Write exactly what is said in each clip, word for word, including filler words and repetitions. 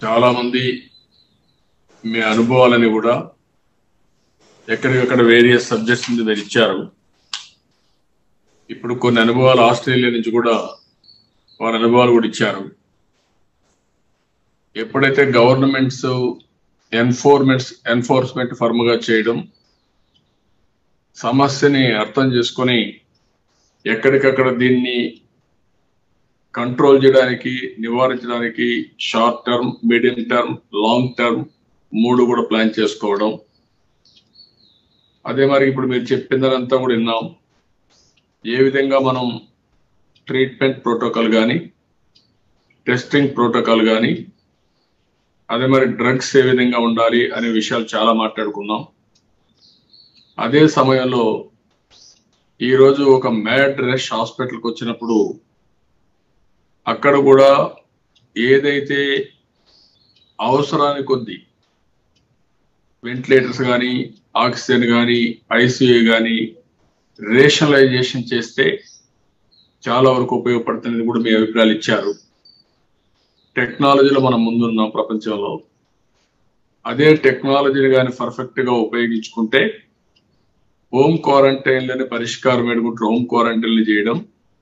చాలా మంది మీ అనుభవాలని కూడా ఎక్కడికక్కడ వేరియస్ సబ్జెక్ట్స్ మీద మీరు ఇచ్చారు. ఇప్పుడు కొన్ని అనుభవాలు ఆస్ట్రేలియా నుంచి కూడా వారి అనుభవాలు కూడా ఇచ్చారు. ఎప్పుడైతే గవర్నమెంట్స్ ఎన్ఫోర్మెంట్స్ ఎన్ఫోర్స్మెంట్ ఫర్మ్గా చేయడం, సమస్యని అర్థం చేసుకొని ఎక్కడికక్కడ దీన్ని కంట్రోల్ చేయడానికి, నివారించడానికి short term, medium term, long term మూడు కూడా ప్లాన్ చేసుకోవడం. అదే మరి ఇప్పుడు మీరు చెప్పిందంతా కూడా విన్నాం. ఏ విధంగా మనం ట్రీట్మెంట్ ప్రోటోకాల్ కానీ, టెస్టింగ్ ప్రోటోకాల్ కానీ, అదే మరి డ్రగ్స్ ఏ విధంగా ఉండాలి అనే విషయాలు చాలా మాట్లాడుకున్నాం. అదే సమయంలో ఈరోజు ఒక మ్యాడ్ రష్ హాస్పిటల్కి వచ్చినప్పుడు అక్కడ కూడా ఏదైతే అవసరాన్ని కొద్ది వెంటిలేటర్స్ కానీ, ఆక్సిజన్ కానీ, ఐసీయూ కానీ రేషనలైజేషన్ చేస్తే చాలా వరకు ఉపయోగపడుతుంది కూడా మీ అభిప్రాయాలు ఇచ్చారు. టెక్నాలజీలో మనం ముందున్నాం ప్రపంచంలో. అదే టెక్నాలజీని కానీ పర్ఫెక్ట్గా ఉపయోగించుకుంటే హోమ్ క్వారంటైన్లని పరిష్కారం ఎడుకుంటూ హోమ్ క్వారంటైన్లు చేయడం,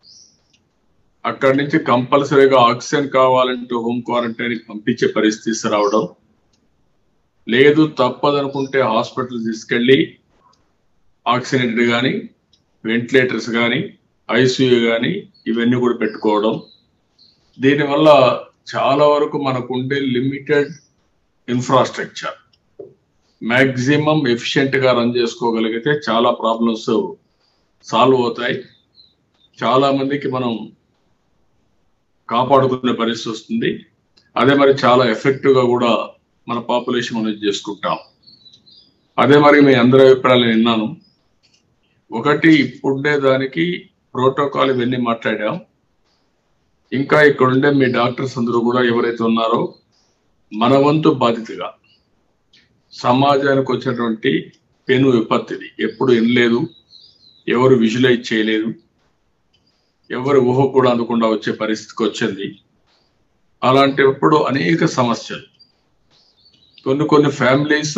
అక్కడి నుంచి కంపల్సరీగా ఆక్సిజన్ కావాలంటూ హోమ్ క్వారంటైన్ పంపించే పరిస్థితి రావడం, లేదు తప్పదనుకుంటే హాస్పిటల్ తీసుకెళ్ళి ఆక్సిజనేటర్ కానీ, వెంటిలేటర్స్ కానీ, ఐసీయూ కానీ ఇవన్నీ కూడా పెట్టుకోవడం. దీనివల్ల చాలా వరకు మనకుండే లిమిటెడ్ ఇన్ఫ్రాస్ట్రక్చర్ మ్యాక్సిమం ఎఫిషియెంట్గా రన్ చేసుకోగలిగితే చాలా ప్రాబ్లమ్స్ సాల్వ్ అవుతాయి. చాలా మందికి మనం కాపాడుకునే పరిస్థితి వస్తుంది. అదే మరి చాలా ఎఫెక్టివ్గా కూడా మన పాపులేషన్ అనేది చేసుకుంటాం. అదే మరి మీ అందరి అభిప్రాయాలు విన్నాను. ఒకటి, ఇప్పుడే దానికి ప్రోటోకాల్ ఇవన్నీ మాట్లాడాం. ఇంకా ఇక్కడ ఉండే మీ డాక్టర్స్ అందరూ కూడా ఎవరైతే ఉన్నారో మన వంతు బాధ్యతగా సమాజానికి వచ్చినటువంటి పెను విపత్తిది ఎప్పుడు వినలేదు, ఎవరు విజువలైజ్ చేయలేదు, ఎవరు ఊహ కూడా అందకుండా వచ్చే పరిస్థితికి వచ్చింది. అలాంటప్పుడు అనేక సమస్యలు, కొన్ని కొన్ని ఫ్యామిలీస్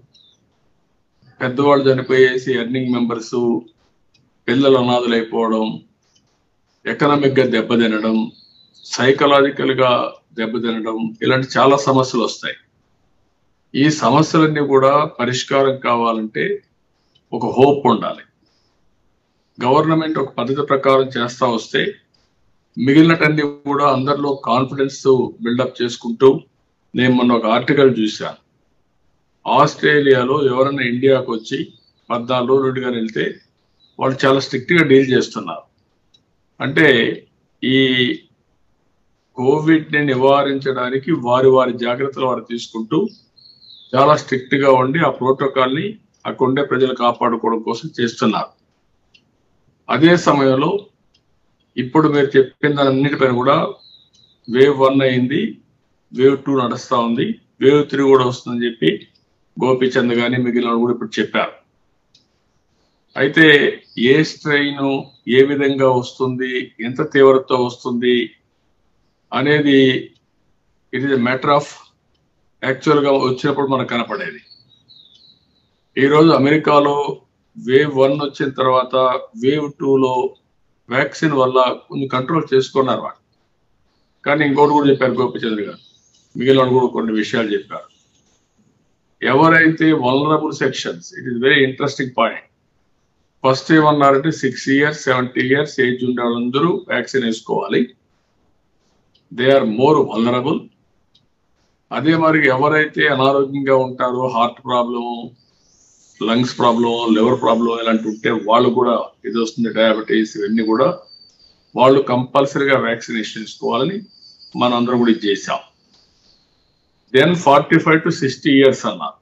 పెద్దవాళ్ళు చనిపోయేసి ఎర్నింగ్ మెంబర్స్, పిల్లలు అనాథలు అయిపోవడం, ఎకనామిక్గా దెబ్బతినడం, సైకలాజికల్గా దెబ్బతినడం, ఇలాంటి చాలా సమస్యలు వస్తాయి. ఈ సమస్యలన్నీ కూడా పరిష్కారం కావాలంటే ఒక హోప్ ఉండాలి. గవర్నమెంట్ ఒక పద్ధతి ప్రకారం చేస్తా వస్తే మిగిలినటన్నీ కూడా అందరిలో కాన్ఫిడెన్స్ బిల్డప్ చేసుకుంటూ, నేను మొన్న ఒక ఆర్టికల్ చూశాను. ఆస్ట్రేలియాలో ఎవరైనా ఇండియాకు వచ్చి పద్నాలుగు రోజులుగా వెళ్తే వాళ్ళు చాలా స్ట్రిక్ట్గా డీల్ చేస్తున్నారు. అంటే ఈ కోవిడ్ని నివారించడానికి వారి వారి జాగ్రత్తలు వారు తీసుకుంటూ చాలా స్ట్రిక్ట్గా ఉండి ఆ ప్రోటోకాల్ని అక్కడ ఉండే ప్రజలు కాపాడుకోవడం కోసం చేస్తున్నారు. అదే సమయంలో ఇప్పుడు మీరు చెప్పిన దాన్నిటిపైన కూడా వేవ్ వన్ అయింది, వేవ్ టూ నడుస్తూ ఉంది, వేవ్ త్రీ కూడా వస్తుందని చెప్పి గోపీచంద్ కానీ మిగిలిన కూడా ఇప్పుడు చెప్పారు. అయితే ఏ స్ట్రెయిన్ ఏ విధంగా వస్తుంది, ఎంత తీవ్రతతో వస్తుంది అనేది it is a matter of యాక్చువల్గా వచ్చినప్పుడు మనకు కనపడేది. ఈరోజు అమెరికాలో వేవ్ వన్ వచ్చిన తర్వాత వేవ్ టూలో వ్యాక్సిన్ వల్ల కొన్ని కంట్రోల్ చేసుకున్నారు వాళ్ళు. కానీ ఇంకోటి కూడా చెప్పారు గోపిచంద్ర గారు, మిగిలిన కూడా కొన్ని విషయాలు చెప్పారు. ఎవరైతే vulnerable sections, it is very interesting point. First ఏమన్నారంటే six years seventy years age ఉండే వాళ్ళందరూ వ్యాక్సిన్ వేసుకోవాలి, దే ఆర్ మోర్ వల్నరబుల్. అదే మరి ఎవరైతే అనారోగ్యంగా ఉంటారో, heart problem, lungs problem, liver problem ఇలాంటి ఉంటే వాళ్ళు కూడా ఇది వస్తుంది, డయాబెటీస్, ఇవన్నీ కూడా వాళ్ళు కంపల్సరీగా వ్యాక్సినేషన్ తీసుకోవాలని మనం అందరం కూడా ఇది చేశాం. Then forty five to sixty years అన్నారు.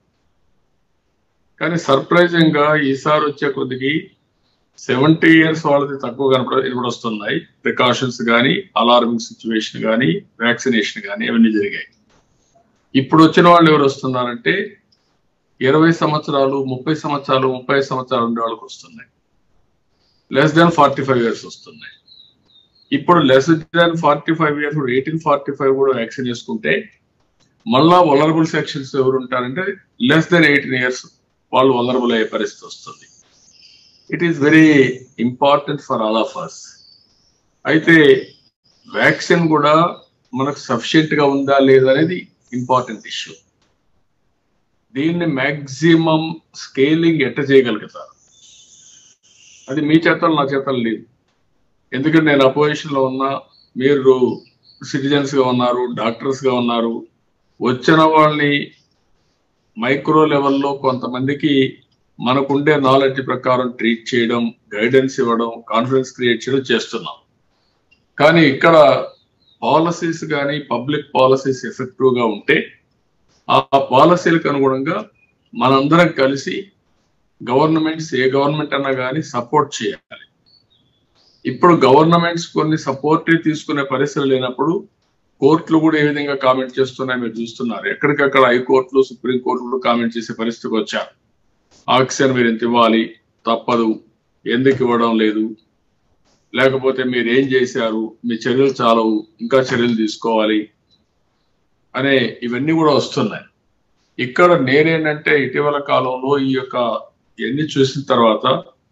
కానీ సర్ప్రైజింగ్ గా ఈసారి వచ్చే కొద్దికి సెవెంటీ ఇయర్స్ వాళ్ళది తక్కువ కనపడ వస్తున్నాయి. ప్రికాషన్స్ కానీ, అలార్మింగ్ సిచ్యువేషన్ కానీ, వ్యాక్సినేషన్ కానీ అవన్నీ జరిగాయి. ఇప్పుడు వచ్చిన వాళ్ళు ఎవరు వస్తున్నారంటే ఇరవై సంవత్సరాలు, ముప్పై సంవత్సరాలు, ముప్పై సంవత్సరాలు ఉండే వాళ్ళకి వస్తున్నాయి. Less than forty five years వస్తున్నాయి. ఇప్పుడు less than forty five years eighteen forty five కూడా వ్యాక్సిన్ వేసుకుంటే మళ్ళా వలరబుల్ సెక్షన్స్ ఎవరు ఉంటారంటే లెస్ దెన్ ఎయిటీన్ ఇయర్స్ వాళ్ళు వలరబుల్ అయ్యే పరిస్థితి వస్తుంది. It is very important for all of us. అయితే వ్యాక్సిన్ కూడా మనకు సఫిషియెంట్ గా ఉందా లేదా అనేది ఇంపార్టెంట్ ఇష్యూ. దీన్ని మ్యాక్సిమం స్కేలింగ్ ఎట్ట చేయగలుగుతారు అది మీ చేతలు నా చేతలు లేదు. ఎందుకంటే నేను అపోజిషన్ లో ఉన్నా, మీరు సిటిజన్స్ గా ఉన్నారు, డాక్టర్స్ గా ఉన్నారు. వచ్చిన వాళ్ళని మైక్రో లెవెల్లో కొంతమందికి మనకుండే నాలెడ్జ్ ప్రకారం ట్రీట్ చేయడం, గైడెన్స్ ఇవ్వడం, కాన్ఫిడెన్స్ క్రియేట్ చేయడం చేస్తున్నాం. కానీ ఇక్కడ పాలసీస్ కానీ పబ్లిక్ పాలసీస్ ఎఫెక్టివ్ గా ఉంటే ఆ పాలసీలకు అనుగుణంగా మనందరం కలిసి గవర్నమెంట్స్ ఏ గవర్నమెంట్ అన్నా కానీ సపోర్ట్ చేయాలి. ఇప్పుడు గవర్నమెంట్స్ కొన్ని సపోర్ట్ తీసుకునే పరిస్థితులు లేనప్పుడు కోర్టులు కూడా ఏ విధంగా కామెంట్ చేస్తున్నాయి మీరు చూస్తున్నారు. ఎక్కడికక్కడ హైకోర్టులు, సుప్రీం కోర్టులు కామెంట్ చేసే పరిస్థితికి వచ్చారు. ఆక్సిజన్ మీరు ఎంత ఇవ్వాలి, తప్పదు, ఎందుకు ఇవ్వడం లేదు, లేకపోతే మీరు ఏం చేశారు, మీ చర్యలు చాలవు, ఇంకా చర్యలు తీసుకోవాలి అనే ఇవన్నీ కూడా వస్తున్నాయి. ఇక్కడ నేనేంటంటే ఇటీవల కాలంలో ఈ యొక్క ఇవన్నీ చూసిన తర్వాత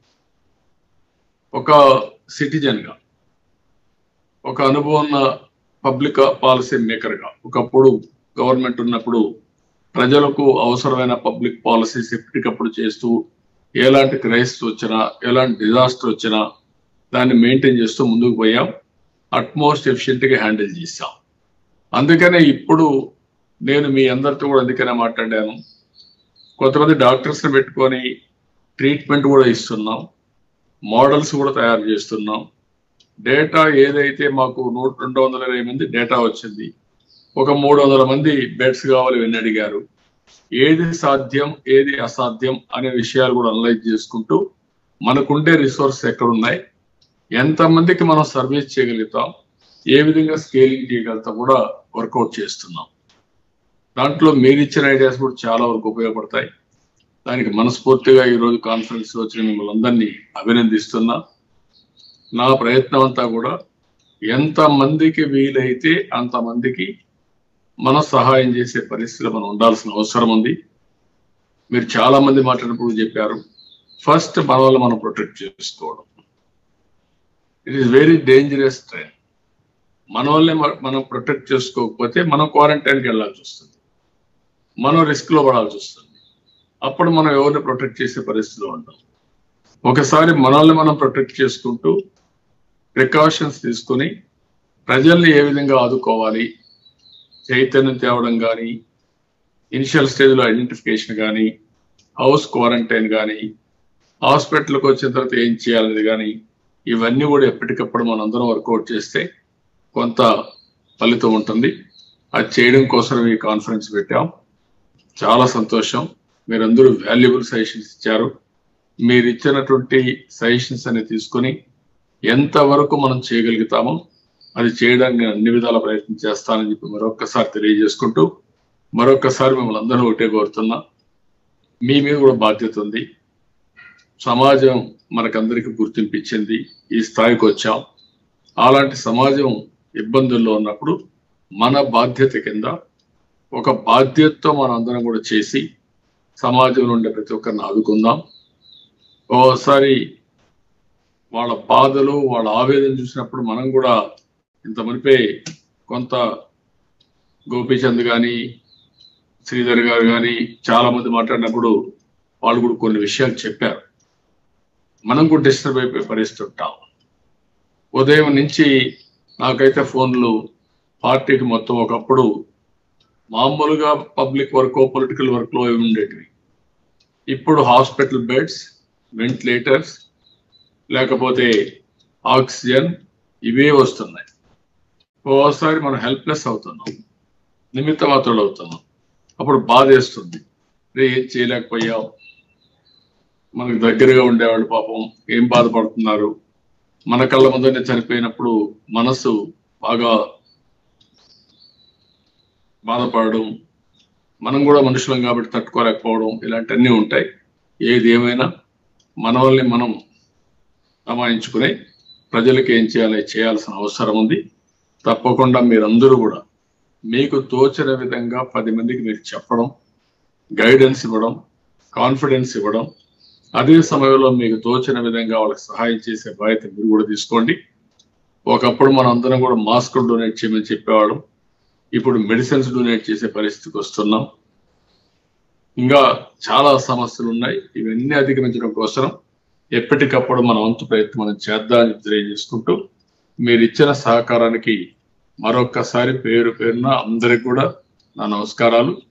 ఒక సిటిజన్ గా, ఒక అనుభవం ఉన్న పబ్లిక్ పాలసీ మేకర్ గా, ఒకప్పుడు గవర్నమెంట్ ఉన్నప్పుడు ప్రజలకు అవసరమైన పబ్లిక్ పాలసీస్ ఎప్పటికప్పుడు చేస్తూ ఎలాంటి క్రైసిస్ వచ్చినా, ఎలాంటి డిజాస్టర్ వచ్చినా దాన్ని మెయింటైన్ చేస్తూ ముందుకు పోయాం. అట్మోస్ట్ ఎఫిషియెంట్ గా హ్యాండిల్ చేశాం. అందుకనే ఇప్పుడు నేను మీ అందరితో కూడా అందుకనే మాట్లాడాను. కొంతమంది డాక్టర్స్ ని పెట్టుకొని ట్రీట్మెంట్ కూడా ఇస్తున్నాం, మోడల్స్ కూడా తయారు చేస్తున్నాం. డేటా ఏదైతే మాకు నూట రెండు వందల ఇరవై మంది డేటా వచ్చింది, ఒక మూడు వందల మంది బెడ్స్ కావాలి ఇవన్నీ అడిగారు. ఏది సాధ్యం ఏది అసాధ్యం అనే విషయాలు కూడా అనలైజ్ చేసుకుంటూ మనకుండే రిసోర్స్ ఎక్కడున్నాయి, ఎంతమందికి మనం సర్వీస్ చేయగలుగుతాం, ఏ విధంగా స్కేలింగ్ చేయగలుగుతాం కూడా వర్కౌట్ చేస్తున్నాం. దాంట్లో మీరు ఇచ్చిన ఐడియాస్ కూడా చాలా వరకు ఉపయోగపడతాయి. దానికి మనస్ఫూర్తిగా ఈరోజు కాన్ఫరెన్స్ వచ్చిన మిమ్మల్ని అందరినీ అభినందిస్తున్నా. నా ప్రయత్నం అంతా కూడా ఎంతమందికి వీలైతే అంతమందికి మనం సహాయం చేసే పరిస్థితిలో మనం ఉండాల్సిన అవసరం ఉంది. మీరు చాలా మంది మాట్లాడినప్పుడు చెప్పారు, ఫస్ట్ మన వాళ్ళు మనం ప్రొటెక్ట్ చేసుకోవడం. It is very dangerous train. మన వాళ్ళని మనం ప్రొటెక్ట్ చేసుకోకపోతే మనం క్వారంటైన్కి వెళ్ళాల్సి వస్తుంది, మనం రిస్క్ లో పడాల్సి వస్తుంది. అప్పుడు మనం ఎవరిని ప్రొటెక్ట్ చేసే పరిస్థితిలో ఉంటాం. ఒకసారి మనల్ని మనం ప్రొటెక్ట్ చేసుకుంటూ ప్రికాషన్స్ తీసుకుని ప్రజల్ని ఏ విధంగా ఆదుకోవాలి, చైతన్యం తేవడం కానీ, ఇనిషియల్ స్టేజ్లో ఐడెంటిఫికేషన్ కానీ, హౌస్ క్వారంటైన్ కానీ, హాస్పిటల్కి వచ్చిన తర్వాత ఏం చేయాలనేది కానీ, ఇవన్నీ కూడా ఎప్పటికప్పుడు మనందరం వర్కౌట్ చేస్తే కొంత ఫలితం ఉంటుంది. అది చేయడం కోసం ఈ కాన్ఫరెన్స్ పెట్టాం. చాలా సంతోషం. మీరందరూ వాల్యుబుల్ సజెషన్స్ ఇచ్చారు. మీరు ఇచ్చినటువంటి సజెషన్స్ అన్ని తీసుకుని ఎంతవరకు మనం చేయగలుగుతామో అది చేయడానికి నేను అన్ని విధాల ప్రయత్నం చేస్తానని చెప్పి మరొక్కసారి తెలియజేసుకుంటూ, మరొక్కసారి మిమ్మల్ని అందరూ ఒకటే కోరుతున్నా, మీ మీద కూడా బాధ్యత ఉంది. సమాజం మనకందరికీ గుర్తింపు ఇచ్చింది, ఈ స్థాయికి వచ్చాం. అలాంటి సమాజం ఇబ్బందుల్లో ఉన్నప్పుడు మన బాధ్యత కింద ఒక బాధ్యతతో మనం అందరం కూడా చేసి సమాజంలో ఉండే ప్రతి ఒక్కరిని ఆదుకుందాం. ఓసారి వాళ్ళ బాధలు, వాళ్ళ ఆవేదన చూసినప్పుడు మనం కూడా ఇంత మునిపే కొంత గోపీచంద్ కానీ, శ్రీధర్ గారు కానీ చాలా మంది మాట్లాడినప్పుడు వాళ్ళు కూడా కొన్ని విషయాలు చెప్పారు. మనం కూడా డిస్టర్బ్ అయిపోయి పరిస్థితి ఉంటాం. ఉదయం నుంచి నాకైతే ఫోన్లు పార్టీకి మొత్తం ఒకప్పుడు మామూలుగా పబ్లిక్ వర్క్, పొలిటికల్ వర్క్లో ఉండేటివి. ఇప్పుడు హాస్పిటల్ బెడ్స్, వెంటిలేటర్స్, లేకపోతే ఆక్సిజన్ ఇవే వస్తున్నాయి. ఓసారి మనం హెల్ప్లెస్ అవుతున్నాం, నిమిత్త మాత్రులు అవుతున్నాం. అప్పుడు బాధ వేస్తుంది, రే ఏం చేయలేకపోయాం. మనకు దగ్గరగా ఉండేవాళ్ళు పాపం ఏం బాధపడుతున్నారు. మన కళ్ళ ముందనే చనిపోయినప్పుడు మనసు బాగా బాధపడడం, మనం కూడా మనుషులం కాబట్టి తట్టుకోలేకపోవడం, ఇలాంటివన్నీ ఉంటాయి. ఏది ఏమైనా మన వాళ్ళని మనం అమాయించుకుని ప్రజలకు ఏం చేయాలో చేయాల్సిన అవసరం ఉంది. తప్పకుండా మీరందరూ కూడా మీకు తోచిన విధంగా పది మందికి మీరు చెప్పడం, గైడెన్స్ ఇవ్వడం, కాన్ఫిడెన్స్ ఇవ్వడం, అదే సమయంలో మీకు తోచిన విధంగా వాళ్ళకి సహాయం చేసే బాధ్యత మీరు కూడా తీసుకోండి. ఒకప్పుడు మనం అందరం కూడా మాస్కులు డొనేట్ చేయమని చెప్పేవాళ్ళం. ఇప్పుడు మెడిసిన్స్ డొనేట్ చేసే పరిస్థితికి వస్తున్నాం. ఇంకా చాలా సమస్యలు ఉన్నాయి. ఇవన్నీ అధిగమించడం కోసం ఎప్పటికప్పుడు మన వంతు ప్రయత్నం మనం చేద్దామని తెలియజేసుకుంటూ, మీరు ఇచ్చిన సహకారానికి మరొక్కసారి పేరు పేరున అందరికి కూడా నా నమస్కారాలు.